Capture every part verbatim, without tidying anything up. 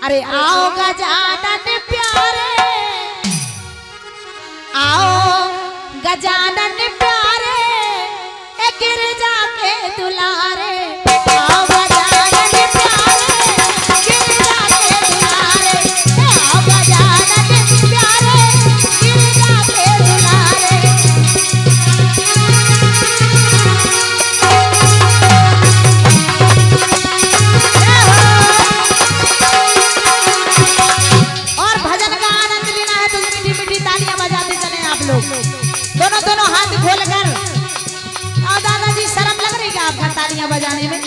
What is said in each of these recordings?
अरे आओ गजानन प्यारे, आओ गजानन प्यारे, ए गिरजा के दुलारे, आओ गजानन प्यारे, गिरजा के दुलारे, आओ गजानन प्यारे, गिरजा के दुलारे। और भजन का आनंद लेना है तो मीठी मीठी तालियां बजाते चले आप लोग, दोनों दोनों हाथ खोलकर। और दादाजी शर्म लग रही है आपका तालियां बजाने में?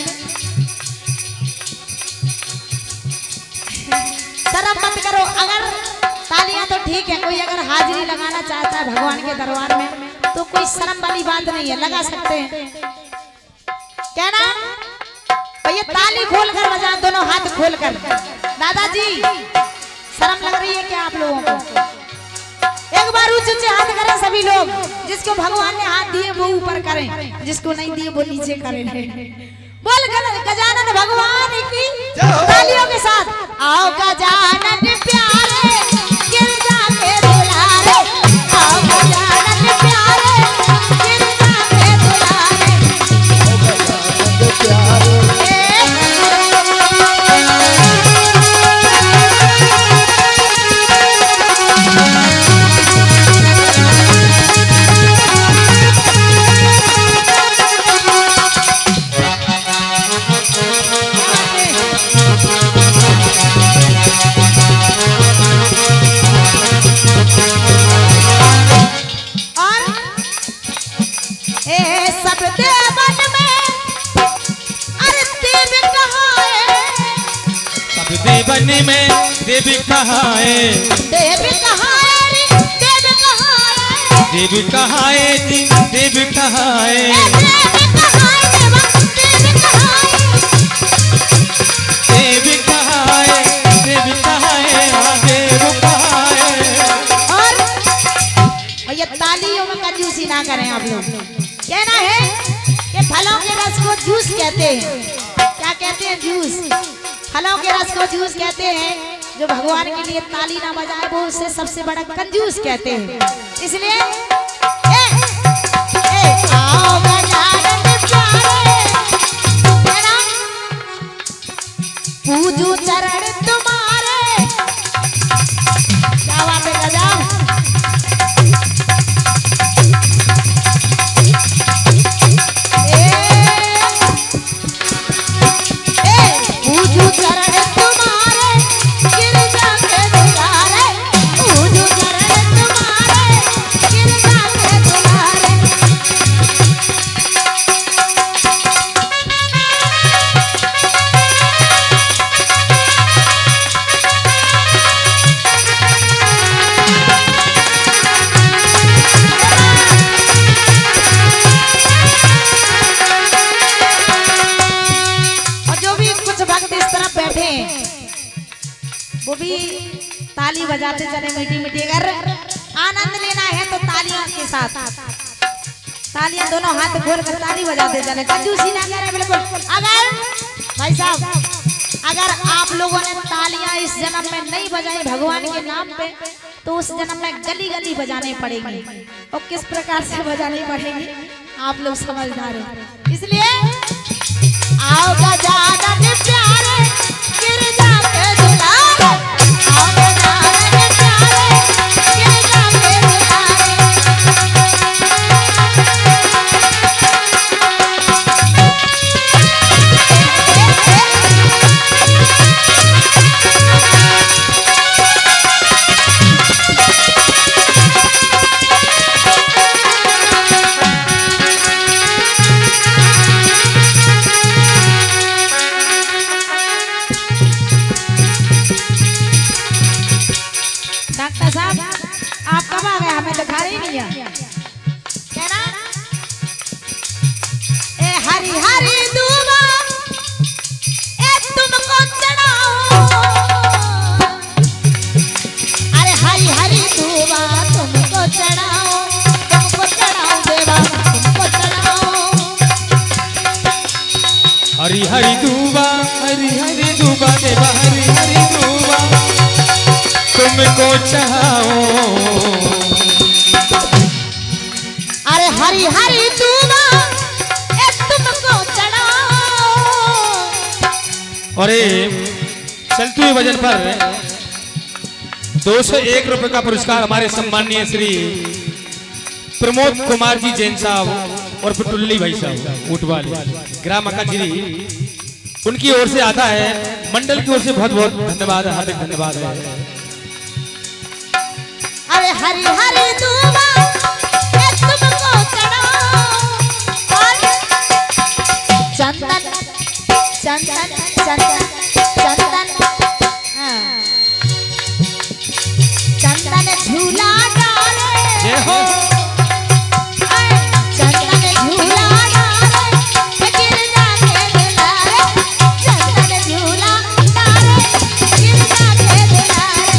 शर्म मत करो। अगर तालियां तो ठीक है, कोई अगर हाजिरी लगाना चाहता है भगवान के दरबार में तो कोई शर्म वाली बात नहीं है, लगा सकते हैं। क्या ना भैया, ताली खोलकर बजा, दोनों हाथ खोलकर। दादाजी शर्म लग रही है क्या आप लोगों को? एक बार ऊंचे ऊंचे हाथ करें सभी लोग। जिसको भगवान ने हाथ दिए वो ऊपर करें, जिसको नहीं दिए वो नीचे करें। बोल गजानन भगवान की तालियों के साथ। आओ गजानन प्यारे, गिरजा के दुलारे, आओ गजानन प्यारे, गिरजा के दुलारे, गजानन प्यारे। देवन में देवी कहाँ है? देवी कहाँ है? देवी कहाँ है? देवी कहाँ है? देवी कहाँ है? देवी कहाँ है? देवी कहाँ है? देवी कहाँ है? और भैया तालियों में कंजूसी ना करें आप लोग। कहना है कि फलों के रस को जूस कहते हैं। क्या कहते हैं? जूस। फलों के रस को जूस कहते हैं। जो भगवान के लिए ताली ना बजाए वो उससे सबसे बड़ा कंजूस कहते हैं। इसलिए ए, ए, आओ गजानन प्यारे, पूजू चरण तुम्हारे। क्या बात है गजानन? पूजू चरण तुम्हारे, गिरजा के दुलारे, पूजू चरण तुम्हारे, गिरजा के दुलारे। वो भी ताली बजाते चले मीठी मीठी। अगर आनंद लेना है तो तालियों के साथ, तालियां दोनों हाथ खोलकर ताली बजाते चले, कंजूसी ना करें बिल्कुल। अगर भाई साहब, अगर आप लोगों ने तालियां इस जन्म में नहीं बजाई भगवान के नाम पे तो उस जन्म में गली गली बजाने पड़ेगी। और किस प्रकार से बजानी पड़ेगी आप लोग समझदार हो। इसलिए आओ गजानन प्यारे, गिरजा के दुलारे, आओ गजानन प्यारे, गिरजा के दुलारे। डॉक्टर साहब आप कब आ गए? हमें दिखा रही नहीं है। क्या ना? ए हरी हरी दूबा, ए तुमको चढ़ाओ। अरे हरी हरी दूबा तुमको चढ़ाओ, तुमको चढ़ाओ देवा, तुमको चढ़ाओ। हरी हरी दूबा, हरी हरी दूबा देवा, हरी हरी दूबा। चढ़ाओ। अरे हरी हरी दूबा ए तुमको चढ़ाओ। और चलते हुए भजन पर दो सौ एक रुपए का पुरस्कार हमारे सम्माननीय श्री प्रमोद कुमार जी जैन साहब और टुल्ली भाई साहब ऊटवाली ग्राम अकाजिरी, उनकी ओर से आता है। मंडल की ओर से बहुत बहुत धन्यवाद, हार्दिक धन्यवाद है। अरे हरी हरी दूबा ए तुमको चढ़ाओ। चंदन चंदन चंदन चंदन हाँ। चंदन झूला डाले जय हो। चंदन झूला डाले गिर जाके दुलारे। चंदन झूला डाले गिर जाके दुलारे।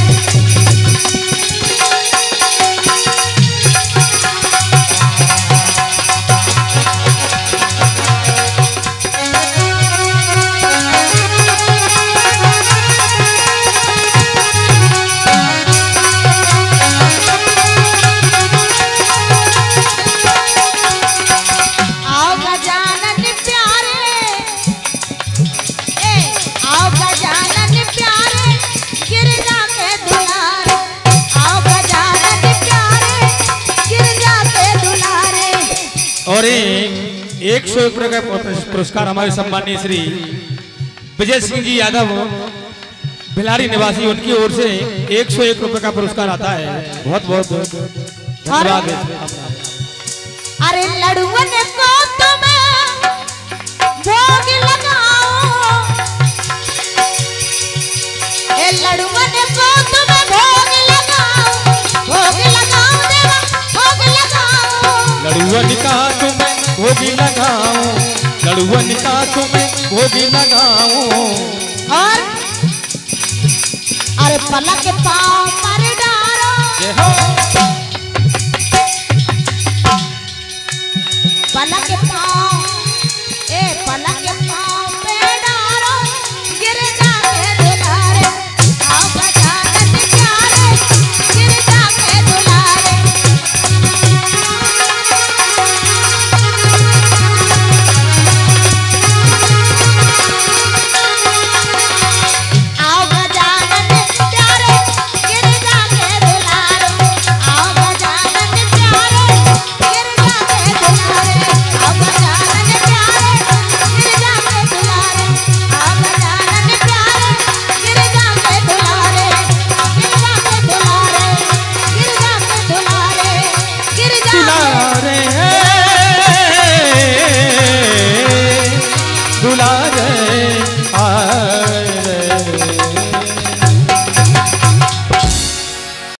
आओ गजानन प्यारे ए आओ गजानन प्यारे गिर जाके दुलारे। आओ गजानन प्यारे गिर जाके दुलारे। और एक सौ एक रुपए का पुरस्कार हमारे सम्माननीय श्री विजय सिंह जी यादव भिलारी निवासी, उनकी ओर से एक सौ एक रुपए का पुरस्कार आता है। बहुत बहुत धन्यवाद है। अरे लड़ुअन को तुम्हें भोग लगाओ। ए लड़ुअन को तुम्हें भोग लगाओ। भोग लगाओ देवा भोग लगाओ। लड़ुअन का तुम्हें भोगी लगाओ, लड़ुअन का तुम्हें भोगी लगाओ। और अरे पलक पाओ